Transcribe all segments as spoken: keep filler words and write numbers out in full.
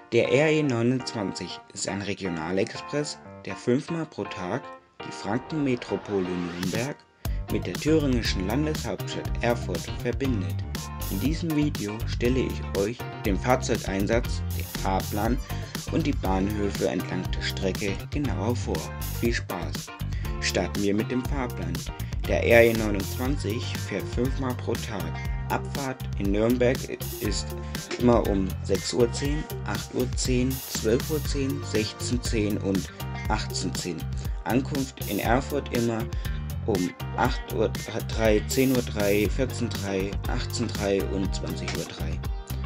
Der R E neunundzwanzig ist ein Regionalexpress, der fünfmal pro Tag die Frankenmetropole Nürnberg mit der thüringischen Landeshauptstadt Erfurt verbindet. In diesem Video stelle ich euch den Fahrzeugeinsatz, den Fahrplan und die Bahnhöfe entlang der Strecke genauer vor. Viel Spaß! Starten wir mit dem Fahrplan. Der R E neunundzwanzig fährt fünfmal pro Tag. Abfahrt in Nürnberg ist immer um sechs Uhr zehn, acht Uhr zehn, zwölf Uhr zehn, sechzehn Uhr zehn und achtzehn Uhr zehn. Ankunft in Erfurt immer um acht Uhr drei, zehn Uhr drei, vierzehn Uhr drei, achtzehn Uhr drei und zwanzig Uhr drei.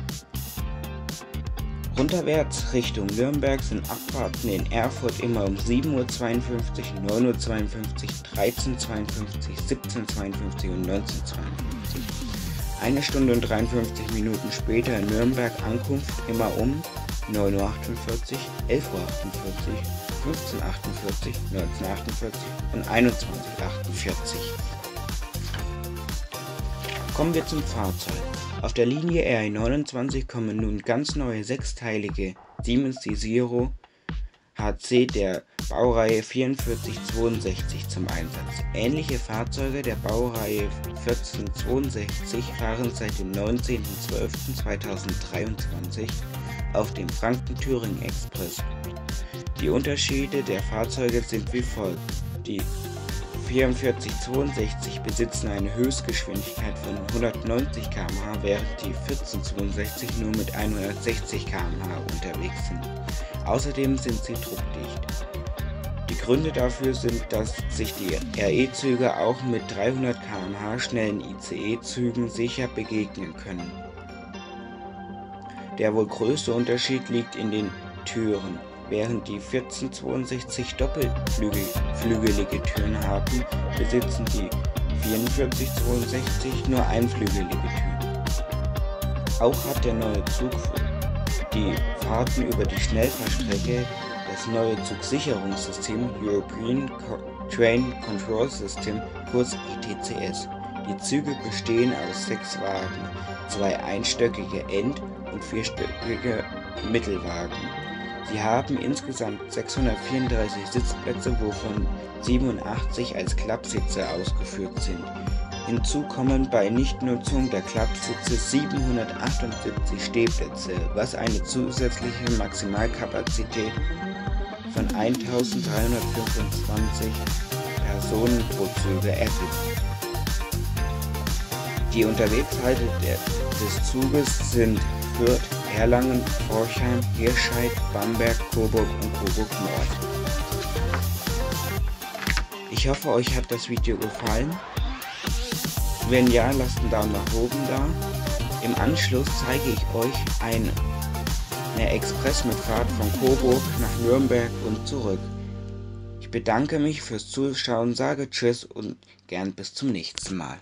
Runterwärts Richtung Nürnberg sind Abfahrten in Erfurt immer um sieben Uhr zweiundfünfzig, neun Uhr zweiundfünfzig, dreizehn Uhr zweiundfünfzig, siebzehn Uhr zweiundfünfzig und neunzehn Uhr zweiundfünfzig. Eine Stunde und dreiundfünfzig Minuten später in Nürnberg Ankunft immer um neun Uhr achtundvierzig, elf Uhr achtundvierzig, fünfzehn Uhr achtundvierzig, neunzehn Uhr achtundvierzig und einundzwanzig Uhr achtundvierzig. Kommen wir zum Fahrzeug. Auf der Linie R E neunundzwanzig kommen nun ganz neue sechsteilige Siemens D-Zero H C der Baureihe vierundvierzig zweiundsechzig zum Einsatz. Ähnliche Fahrzeuge der Baureihe vierzehn zweiundsechzig fahren seit dem neunzehnten zwölften zweitausenddreiundzwanzig auf dem Franken-Thüringen-Express. Die Unterschiede der Fahrzeuge sind wie folgt. Die vierundvierzig zweiundsechzig besitzen eine Höchstgeschwindigkeit von hundertneunzig Kilometer pro Stunde, während die vierzehn zweiundsechzig nur mit hundertsechzig Kilometer pro Stunde unterwegs sind. Außerdem sind sie druckdicht. Die Gründe dafür sind, dass sich die R E-Züge auch mit dreihundert Kilometer pro Stunde schnellen I C E-Zügen sicher begegnen können. Der wohl größte Unterschied liegt in den Türen. Während die vierzehn zweiundsechzig doppelflügelige Türen haben, besitzen die vierundvierzig zweiundsechzig nur einflügelige Türen. Auch hat der neue Zug für die Fahrten über die Schnellfahrstrecke das neue Zugsicherungssystem European Train Control System, kurz E T C S. Die Züge bestehen aus sechs Wagen, zwei einstöckige End- und vierstöckige Mittelwagen. Sie haben insgesamt sechshundertvierunddreißig Sitzplätze, wovon siebenundachtzig als Klappsitze ausgeführt sind. Hinzu kommen bei Nichtnutzung der Klappsitze siebenhundertachtundsiebzig Stehplätze, was eine zusätzliche Maximalkapazität von eintausenddreihundertfünfundzwanzig Personen pro Züge ergibt. Die Unterwegshalte des Zuges sind Fürth, Erlangen, Forchheim, Hirscheid, Bamberg, Coburg und Coburg Nord. Ich hoffe, euch hat das Video gefallen. Wenn ja, lasst einen Daumen nach oben da. Im Anschluss zeige ich euch eine Express mit Fahrt von Coburg nach Nürnberg und zurück. Ich bedanke mich fürs Zuschauen, sage Tschüss und gern bis zum nächsten Mal.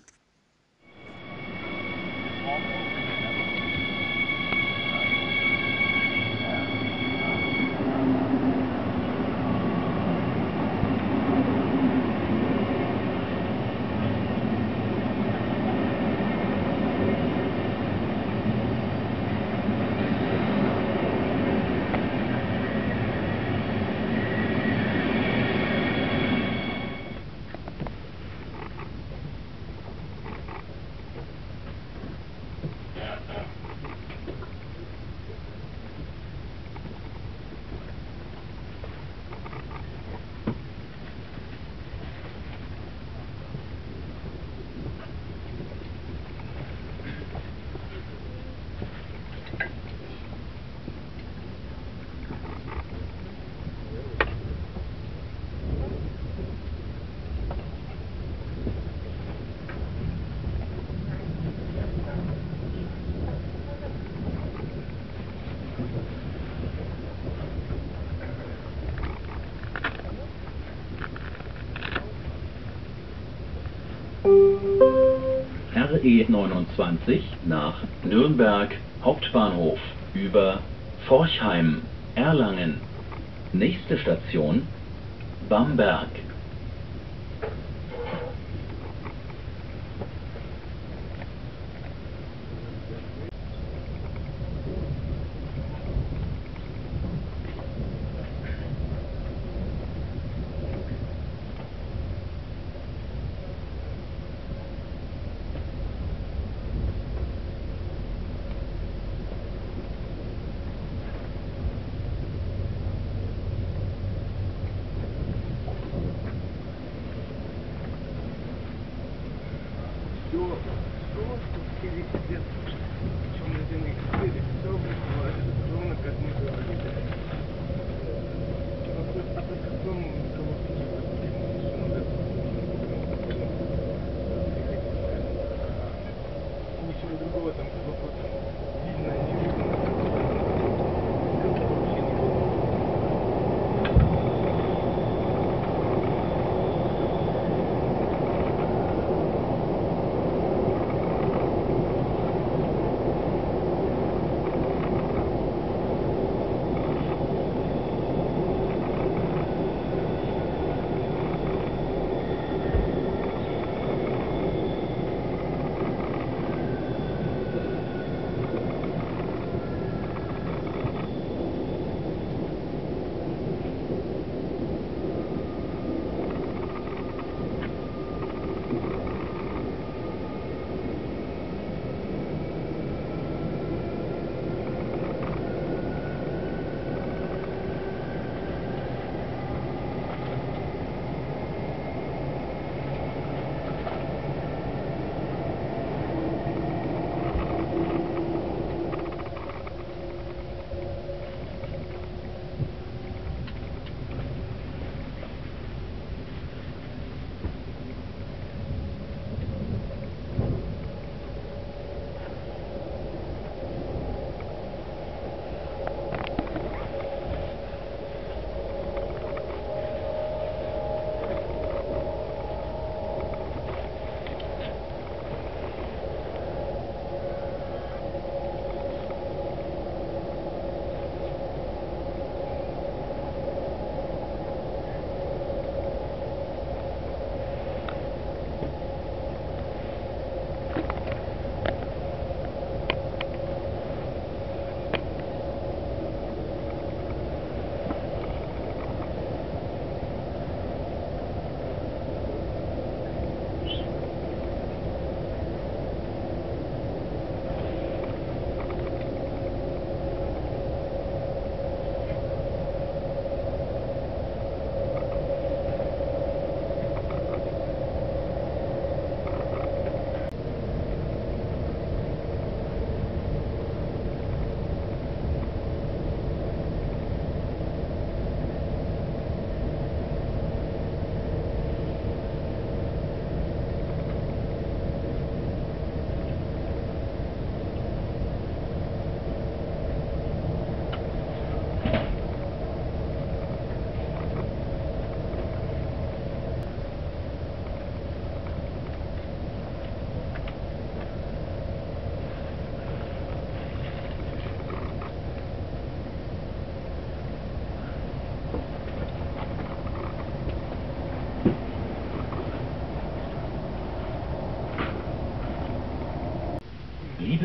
R E neunundzwanzig nach Nürnberg Hauptbahnhof über Forchheim, Erlangen. Nächste Station Bamberg.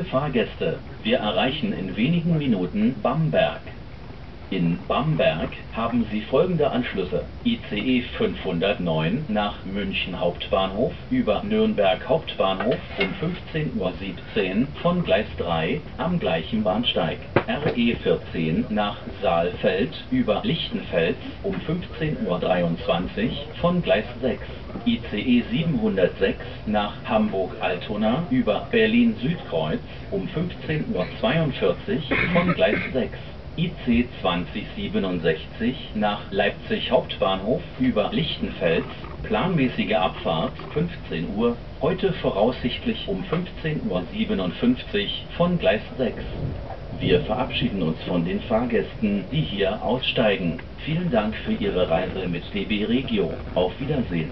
Fahrgäste, wir erreichen in wenigen Minuten Bamberg. In Bamberg haben Sie folgende Anschlüsse: I C E fünfhundertneun nach München Hauptbahnhof über Nürnberg Hauptbahnhof um fünfzehn Uhr siebzehn von Gleis drei am gleichen Bahnsteig. R E vierzehn nach Saalfeld über Lichtenfels um fünfzehn Uhr dreiundzwanzig von Gleis sechs. I C E siebenhundertsechs nach Hamburg-Altona über Berlin-Südkreuz um fünfzehn Uhr zweiundvierzig von Gleis sechs. I C zwanzig siebenundsechzig nach Leipzig Hauptbahnhof über Lichtenfels, planmäßige Abfahrt fünfzehn Uhr, heute voraussichtlich um fünfzehn Uhr siebenundfünfzig von Gleis sechs. Wir verabschieden uns von den Fahrgästen, die hier aussteigen. Vielen Dank für Ihre Reise mit D B Regio. Auf Wiedersehen.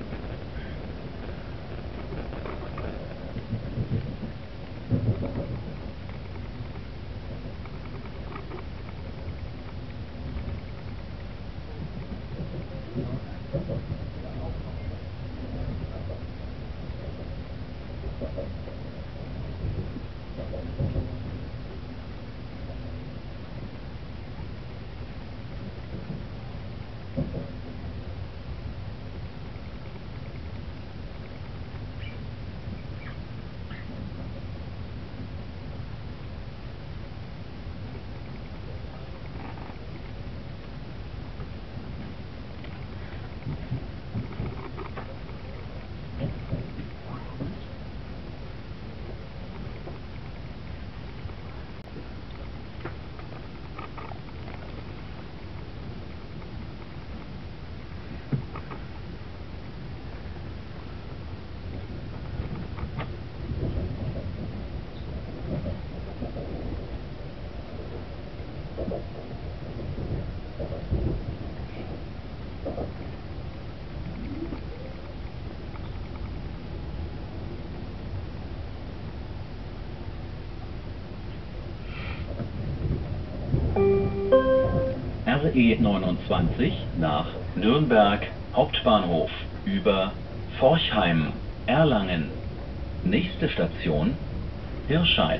R E neunundzwanzig nach Nürnberg Hauptbahnhof über Forchheim, Erlangen. Nächste Station Hirscheid.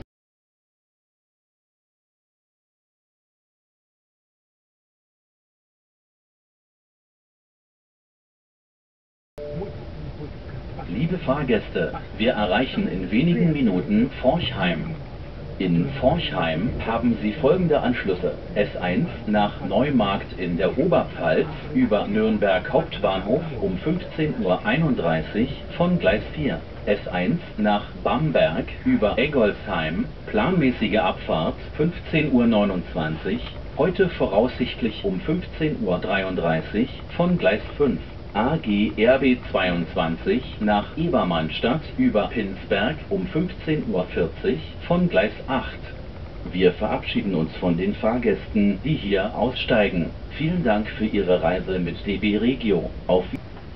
Liebe Fahrgäste, wir erreichen in wenigen Minuten Forchheim. In Forchheim haben Sie folgende Anschlüsse: S eins nach Neumarkt in der Oberpfalz über Nürnberg Hauptbahnhof um fünfzehn Uhr einunddreißig von Gleis vier. S eins nach Bamberg über Eggolsheim, planmäßige Abfahrt fünfzehn Uhr neunundzwanzig, heute voraussichtlich um fünfzehn Uhr dreiunddreißig von Gleis fünf. A G R B zweiundzwanzig nach Ebermannstadt über Pinsberg um fünfzehn Uhr vierzig von Gleis acht. Wir verabschieden uns von den Fahrgästen, die hier aussteigen. Vielen Dank für Ihre Reise mit D B Regio. Auf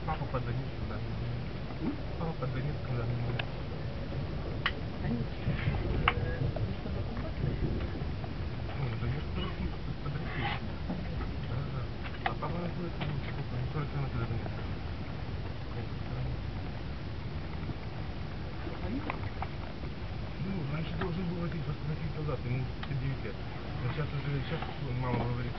Ну, раньше должен был водить восстановить назад, ему девять лет. Но сейчас уже, сейчас мама говорит,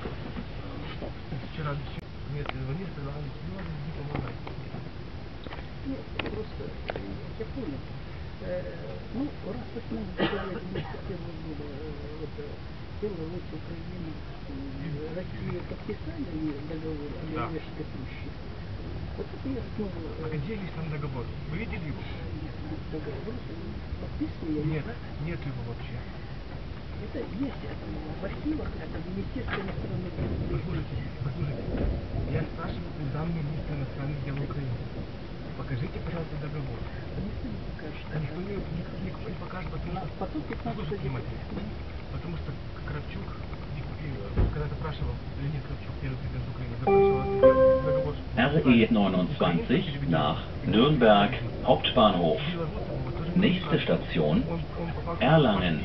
вчера мне звонили, сказали, не надо, иди помогай. Ну, просто, я понял. Ну, раз так надо говорить, девяносто первого года, вот, первая вот Украина, Россия подписали договор о Норвежской пуще. Вот это я снова... А где есть там договор? Вы видели его? Договор подписан, я не Нет, знаю. нет его вообще. Это есть, это в архивах, это в Министерстве иностранных дел. Послушайте, послушайте. Я спрашиваю у замминистра иностранных дел Украины. Покажите, пожалуйста, договор. Никто не покажет. А никто не, никто, никто не покажет, потому что... Потом пятнадцатого Послушайте внимательно. Потому что Кравчук, когда запрашивал, Леонид Кравчук, первый президент Украины, запрашивал договор... R E neunundzwanzig nach Nürnberg Hauptbahnhof. Nächste Station Erlangen.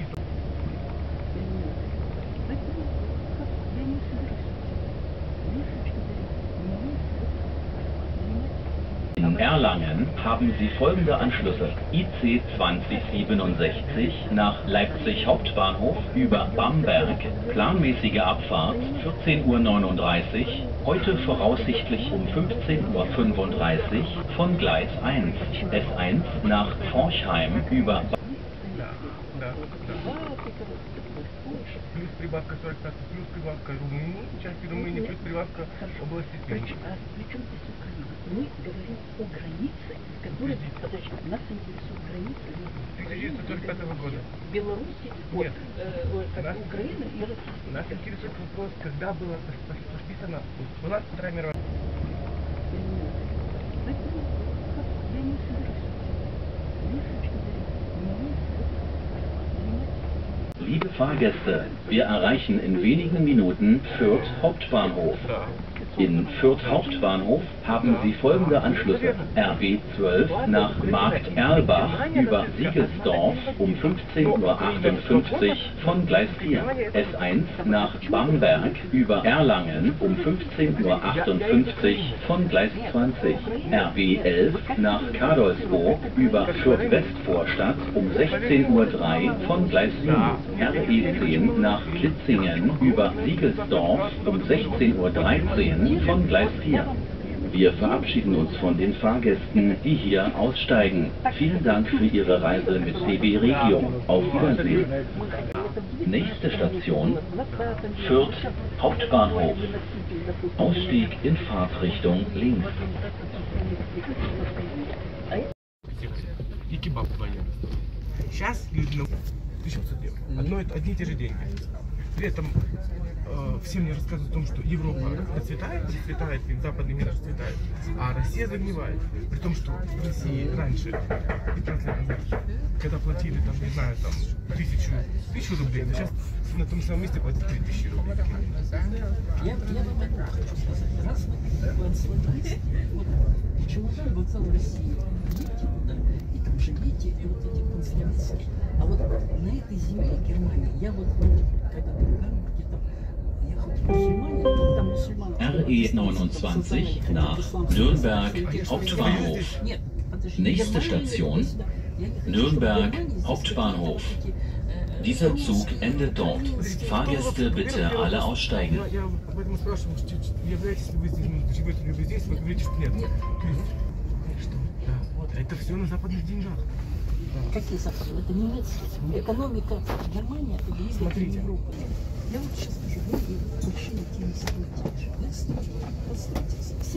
In Erlangen haben Sie folgende Anschlüsse: I C zwanzig siebenundsechzig nach Leipzig Hauptbahnhof über Bamberg, planmäßige Abfahrt vierzehn Uhr neununddreißig, heute voraussichtlich um fünfzehn Uhr fünfunddreißig von Gleis eins, S eins nach Forchheim über Да, да, да. Плюс прибавка сорок пять, плюс прибавка Румынии, части Румынии, плюс прибавка области Тюмень. А при чем здесь Украина? Мы говорим о границе, которая, подожди, нас интересует граница тысяча девятьсот сорок пятого года. Беларуси, Нет. вот, э, как Нас- Украины и России. Нас интересует вопрос, когда была пос- пос- подписана, была Вторая мировая. Поэтому как, я не собираюсь. Если что Liebe Fahrgäste, wir erreichen in wenigen Minuten Fürth Hauptbahnhof. Да. In Fürth Hauptbahnhof haben Sie folgende Anschlüsse: R B zwölf nach Markt Erlbach über Siegelsdorf um fünfzehn Uhr achtundfünfzig von Gleis vier, S eins nach Bamberg über Erlangen um fünfzehn Uhr achtundfünfzig von Gleis zwanzig, R B elf nach Kadolsburg über Fürth Westvorstadt um sechzehn Uhr drei von Gleis sieben, R E zehn nach Klitzingen über Siegelsdorf um sechzehn Uhr dreizehn von Gleis vier. Wir verabschieden uns von den Fahrgästen, die hier aussteigen. Vielen Dank für Ihre Reise mit D B Regio. Auf Wiedersehen. Nächste Station: Fürth Hauptbahnhof. Ausstieg in Fahrtrichtung links. И кебаб вдвоем. Сейчас люди на тысячу пятьсот евро. Одно, одни и те же деньги. При этом э, все мне рассказывают о том, что Европа процветает, процветает, и западный мир расцветает, а Россия загнивает. При том, что в России раньше, пятнадцать лет назад, когда платили, там, не знаю, там, тысячу, тысячу рублей, то сейчас на том самом месте платят три тысячи рублей. Я, я вам одно хочу сказать. Раз вы отсылаете, вот чемодан вокзал России, едете туда, и там же дети, и вот эти консервации. А вот на этой земле Германии, я вот, ну, когда был в Гарварде, там, я хоть мусульманин, но там мусульман. R E neunundzwanzig nach Nürnberg Hauptbahnhof. Нет, подожди, Nächste Германия, Station, я сюда- я не хочу, Nürnberg чтобы Германия здесь Hauptbahnhof. вот эти, э, Dieser Zug endet dort. Fahrgäste bitte alle aussteigen. Я, я поэтому спрашиваю, что- что- являетесь ли вы здесь, ну, живете ли вы здесь, вы говорите, что нет. Нет. То есть, что? Да. Это все на западных деньгах. Какие запады? Это немецкие. Экономика Германии, это двигатель Смотрите. Европы. Я вот сейчас скажу, вы большие теннисные те же. Вы строите, постройте, все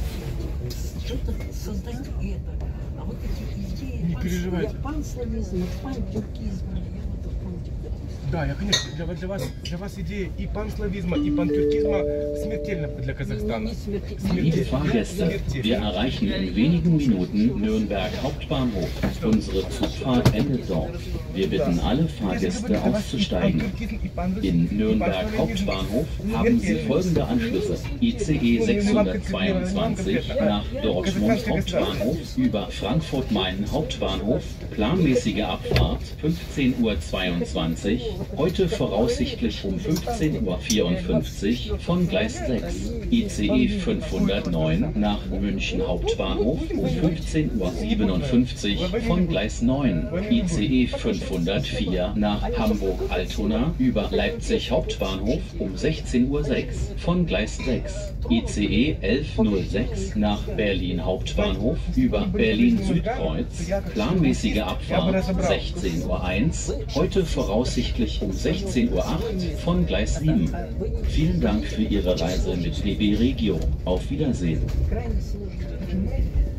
люди что-то создать это. А вот эти идеи Не переживайте. панславизма, пантюркизма, я вот это помните. Да, я, конечно, для, вас- для, вас, для вас идея и панславизма, и пантюркизма смертельна для Казахстана. Не смерти- Liebe Fahrgäste, wir erreichen in wenigen Minuten Nürnberg Hauptbahnhof. Unsere Zugfahrt endet dort. Wir bitten alle Fahrgäste auszusteigen. In Nürnberg Hauptbahnhof haben Sie folgende Anschlüsse: I C E sechshundertzweiundzwanzig nach Dortmund Hauptbahnhof über Frankfurt-Main Hauptbahnhof, planmäßige Abfahrt fünfzehn Uhr zweiundzwanzig, heute voraussichtlich um fünfzehn Uhr vierundfünfzig von Gleis sechs, I C E fünfhundertneun nach München Hauptbahnhof um fünfzehn Uhr siebenundfünfzig von Gleis neun, I C E fünfhundertvier nach Hamburg-Altona über Leipzig Hauptbahnhof um sechzehn Uhr sechs von Gleis sechs, I C E elf null sechs nach Berlin Hauptbahnhof über Berlin-Südkreuz, planmäßige Abfahrt sechzehn Uhr eins, heute voraussichtlich um sechzehn Uhr acht von Gleis sieben. Vielen Dank für Ihre Reise mit D B Regio. Auf Wiedersehen. Крайне сложно.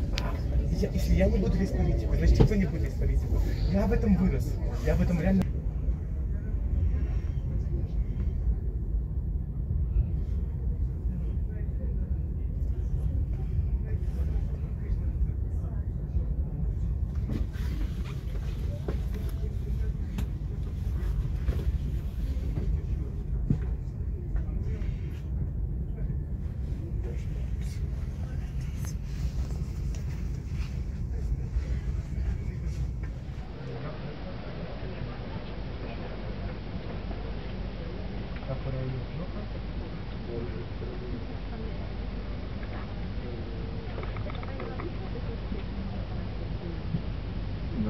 Я- если я не буду весь политику, значит никто не будет весь политику. Я в этом вырос. Я в этом реально...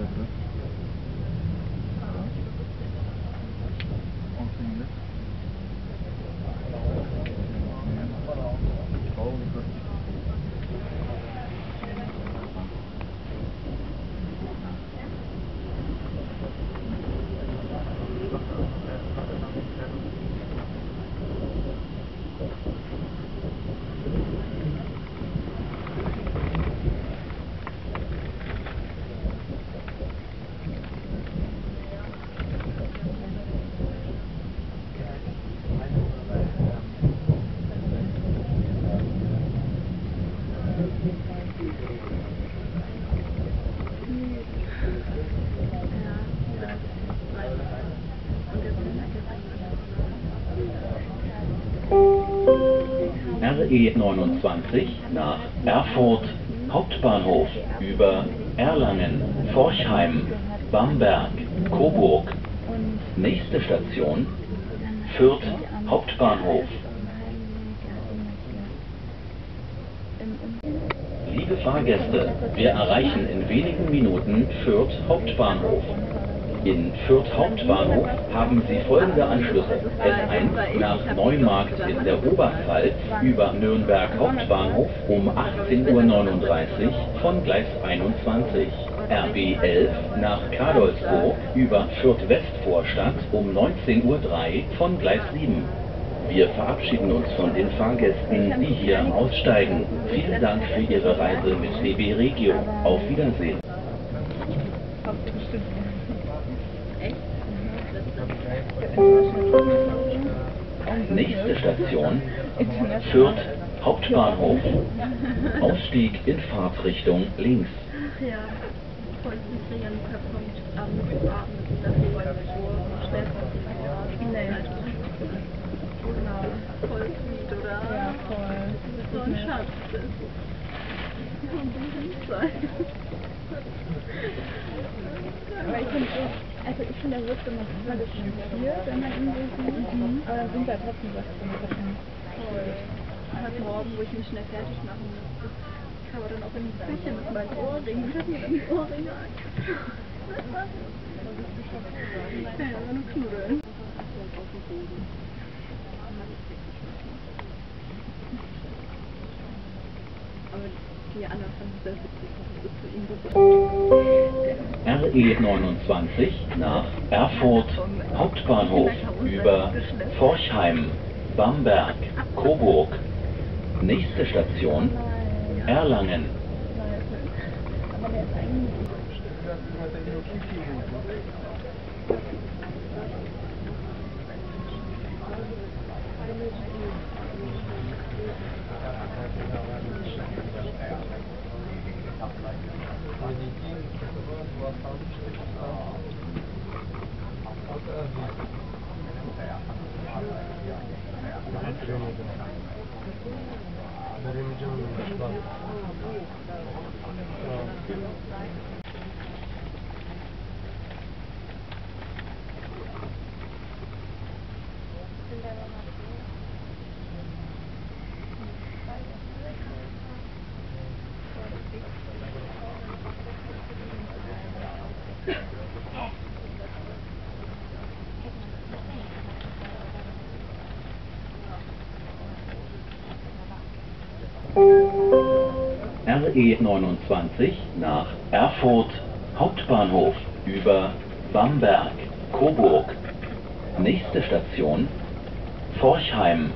R E neunundzwanzig nach Erfurt Hauptbahnhof über Erlangen, Forchheim, Bamberg, Coburg. Nächste Station Fürth Hauptbahnhof. Liebe Fahrgäste, wir erreichen in wenigen Minuten Fürth Hauptbahnhof. In Fürth Hauptbahnhof haben Sie folgende Anschlüsse: S eins nach Neumarkt in der Oberpfalz über Nürnberg Hauptbahnhof um achtzehn Uhr neununddreißig von Gleis einundzwanzig. R B elf nach Kadolsburg über Fürth Westvorstadt um neunzehn Uhr drei von Gleis sieben. Wir verabschieden uns von den Fahrgästen, die hier aussteigen. Vielen Dank für Ihre Reise mit D B Regio. Auf Wiedersehen. Nächste Station Fürth Hauptbahnhof. Ausstieg in Fahrtrichtung links. Ach ja, konzentrieren per Punkt am Abend, das ist schnell passiert. Genau, voll sweet, oder? Ja, voll. So ein Schatz. Das muss sein. Aber ich finde, also ich finde, da wird immer super diskutiert, wenn man ihn so sieht, mhm. aber da sind da trotzdem was drin. Voll. Heute Morgen, wo ich mich schnell fertig machen musste, kam er dann auch in die Küche mit meinen Ohrringen und hat mir dann die Ohrringe angezogen. Ja, aber nur knuddeln. Aber die anderen fanden es sehr witzig, dass es zu ihm so R E neunundzwanzig nach Erfurt Hauptbahnhof über Forchheim, Bamberg, Coburg. Nächste Station Erlangen. R E neunundzwanzig nach Erfurt Hauptbahnhof über Bamberg, Coburg. Nächste Station Forchheim.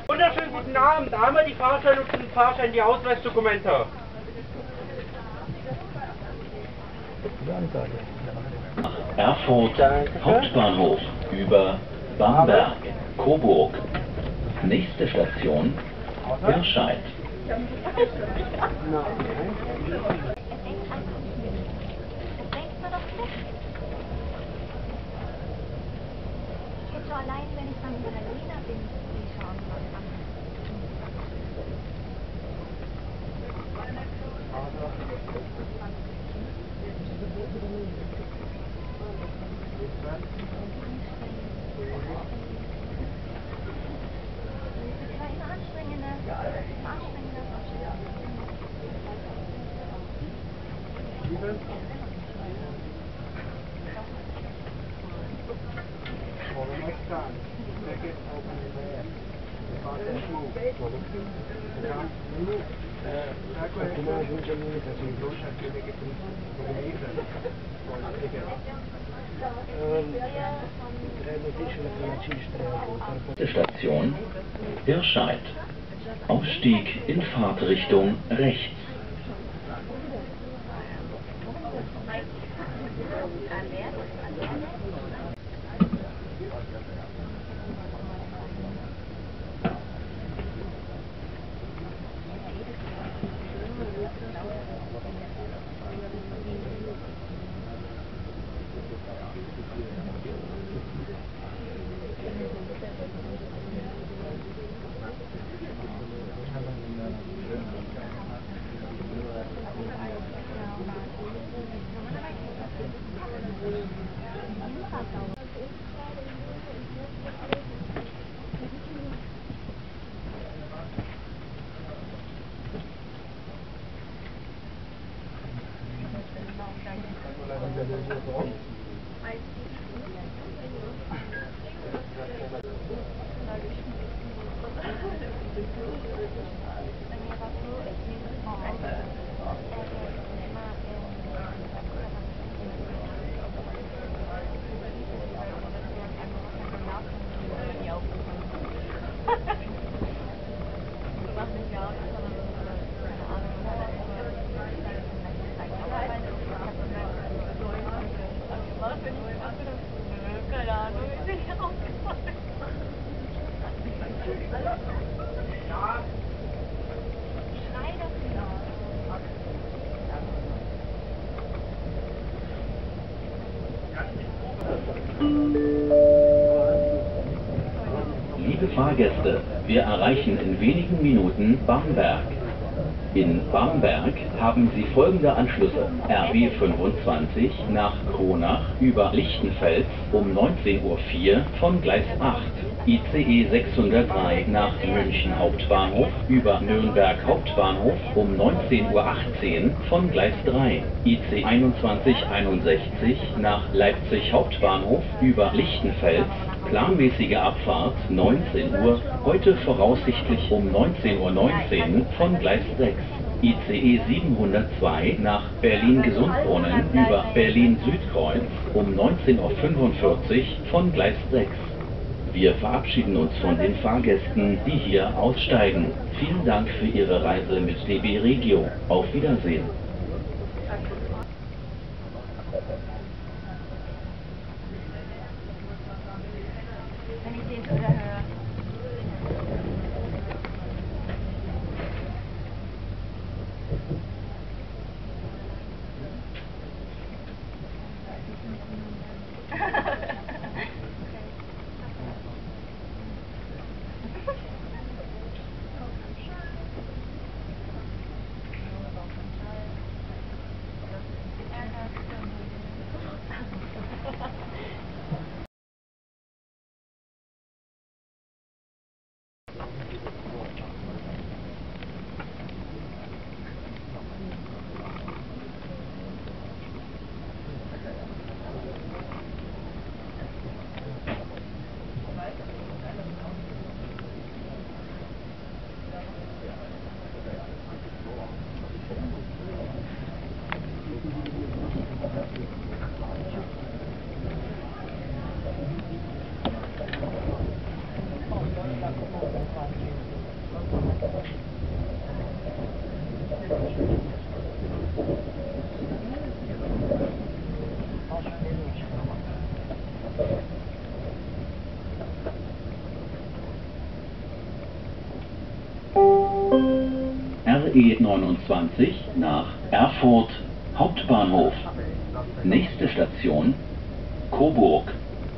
Wunderschönen guten Abend. Einmal die Fahrschein und den Fahrschein, die Ausweisdokumente. Erfurt Hauptbahnhof über Bamberg, Coburg. Nächste Station Hirscheid. So allein, wenn ich dann bei der Lena bin, die schauen was an. Station Hirscheid. Ausstieg in Fahrtrichtung rechts. Liebe Fahrgäste, wir erreichen in wenigen Minuten Bamberg. In Bamberg haben Sie folgende Anschlüsse: R B fünfundzwanzig nach Kronach über Lichtenfels um neunzehn Uhr vier von Gleis acht, I C E sechshundertdrei nach München Hauptbahnhof über Nürnberg Hauptbahnhof um neunzehn Uhr achtzehn von Gleis drei, I C einundzwanzig einundsechzig nach Leipzig Hauptbahnhof über Lichtenfels, planmäßige Abfahrt neunzehn Uhr, heute voraussichtlich um neunzehn Uhr neunzehn von Gleis sechs. I C E siebenhundertzwei nach Berlin-Gesundbrunnen über Berlin-Südkreuz um neunzehn Uhr fünfundvierzig von Gleis sechs. Wir verabschieden uns von den Fahrgästen, die hier aussteigen. Vielen Dank für Ihre Reise mit D B Regio. Auf Wiedersehen. Wenn ich den oder höre. R E neunundzwanzig nach Erfurt Hauptbahnhof. Nächste Station Coburg.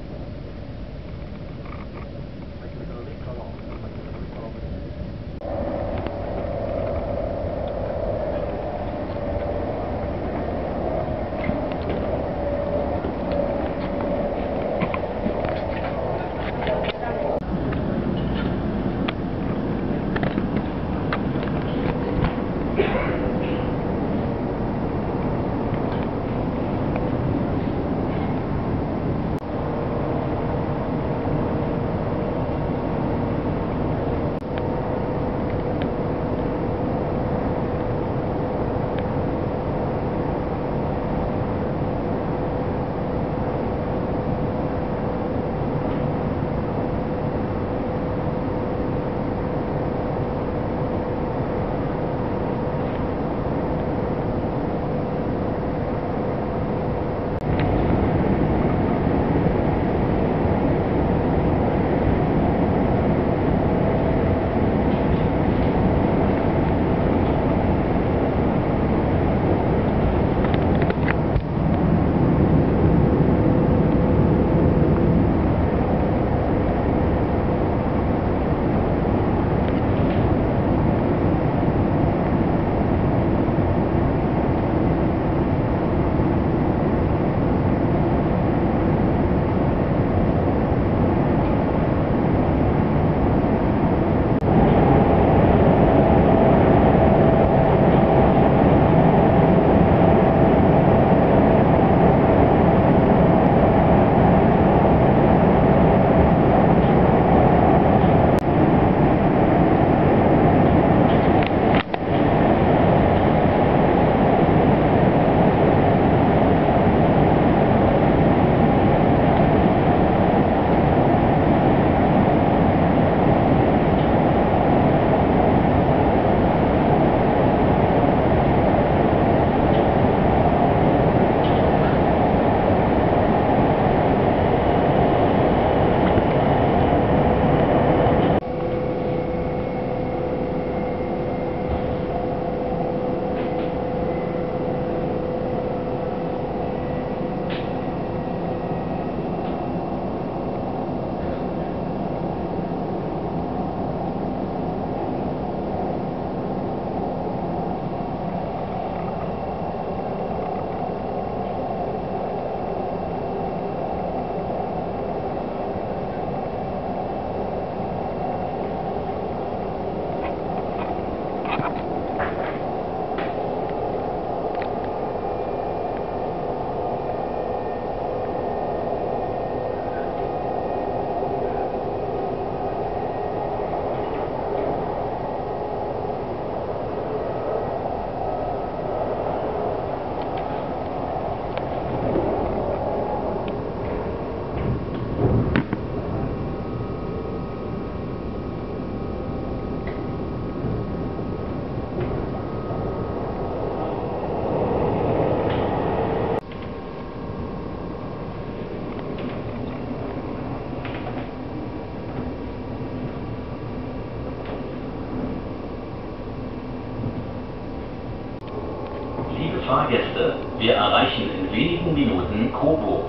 Fahrgäste, wir erreichen in wenigen Minuten Coburg.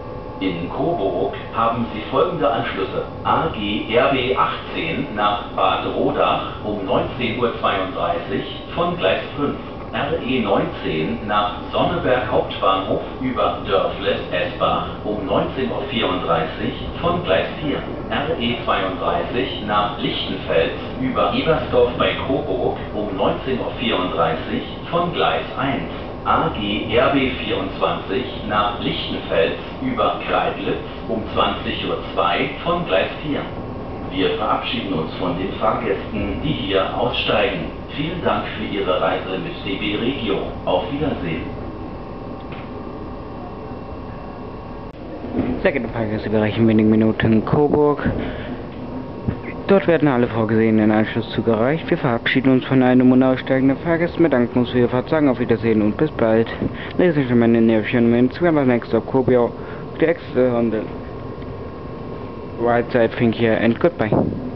In Coburg haben Sie folgende Anschlüsse: A G R B achtzehn nach Bad Rodach um neunzehn Uhr zweiunddreißig von Gleis fünf, R E neunzehn nach Sonneberg Hauptbahnhof über Dörflet-Esbach um neunzehn Uhr vierunddreißig von Gleis vier, R E zweiunddreißig nach Lichtenfels über Ebersdorf bei Coburg um neunzehn Uhr vierunddreißig von Gleis eins, A G R B vierundzwanzig nach Lichtenfels über Kreidlitz um zwanzig Uhr zwei von Gleis vier. Wir verabschieden uns von den Fahrgästen, die hier aussteigen. Vielen Dank für Ihre Reise mit D B Regio. Auf Wiedersehen. Sehr geehrte Fahrgäste, wir erreichen in wenigen Minuten Coburg. Dort werden alle vorgesehenen Anschlusszüge erreicht. Wir verabschieden uns von einem und aussteigenden Fahrgästen, bedanken uns für Ihre Fahrt, sagen auf Wiedersehen und bis bald. Ladies and gentlemen, in a few minutes, we have our next stop, Kuopio, the exit on the right side, thank you and goodbye.